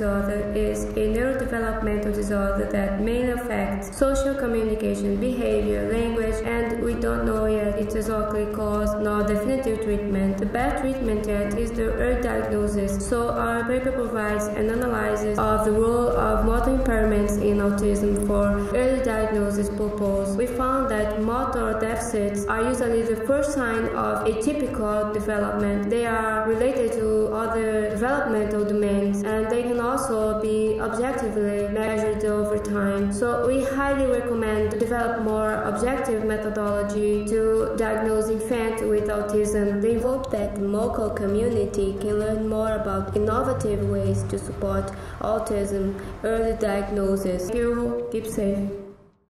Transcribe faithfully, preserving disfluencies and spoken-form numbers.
disorder is a neurodevelopmental disorder that mainly affects social communication, behavior, language, and we don't know yet its exactly cause nor definitive treatment. The best treatment yet is the early diagnosis, so our paper provides an analysis of the role of motor impairments in autism for early diagnosis purpose. We found that motor deficits are usually the first sign of atypical development. They are related to other developmental domains, and they can also be objectively measured over time. So we highly recommend to develop more objective methodology to diagnose infants with autism. We hope that the Moco community can learn more about innovative ways to support autism early diagnosis. Thank you. Keep safe.